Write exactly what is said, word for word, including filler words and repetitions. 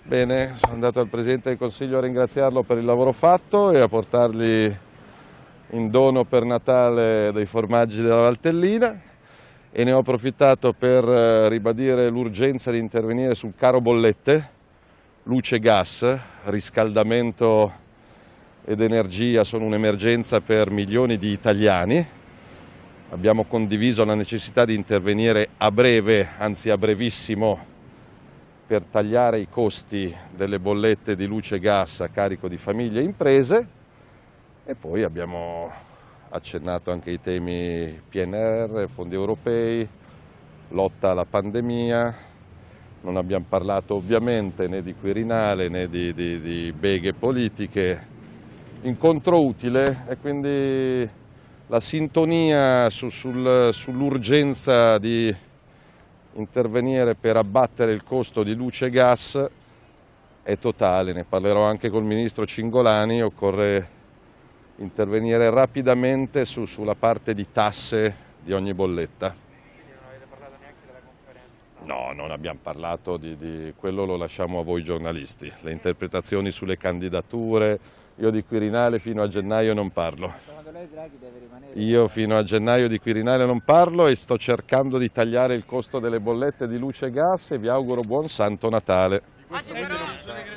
Bene, sono andato al Presidente del Consiglio a ringraziarlo per il lavoro fatto e a portargli in dono per Natale dei formaggi della Valtellina e ne ho approfittato per ribadire l'urgenza di intervenire sul caro bollette, luce e gas, riscaldamento ed energia sono un'emergenza per milioni di italiani. Abbiamo condiviso la necessità di intervenire a breve, anzi a brevissimo, per tagliare i costi delle bollette di luce e gas a carico di famiglie e imprese, e poi abbiamo accennato anche ai temi P N R R, fondi europei, lotta alla pandemia. Non abbiamo parlato ovviamente né di Quirinale né di, di, di beghe politiche, incontro utile, e quindi la sintonia su, sul, sull'urgenza di intervenire per abbattere il costo di luce e gas è totale. Ne parlerò anche col Ministro Cingolani. Occorre intervenire rapidamente su, sulla parte di tasse di ogni bolletta. Quindi non avete parlato neanche della conferenza? No, non abbiamo parlato di, di quello, lo lasciamo a voi giornalisti. Le interpretazioni sulle candidature, io di Quirinale fino a gennaio non parlo. Secondo lei Draghi deve rimanere? Io fino a gennaio di Quirinale non parlo e sto cercando di tagliare il costo delle bollette di luce e gas e vi auguro buon Santo Natale. Di questo